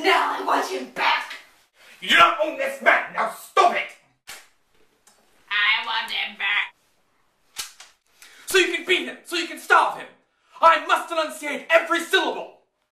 Now I want him back! You do not own this man! Now stop it! I want him back! So you can beat him! So you can starve him! I must enunciate every syllable!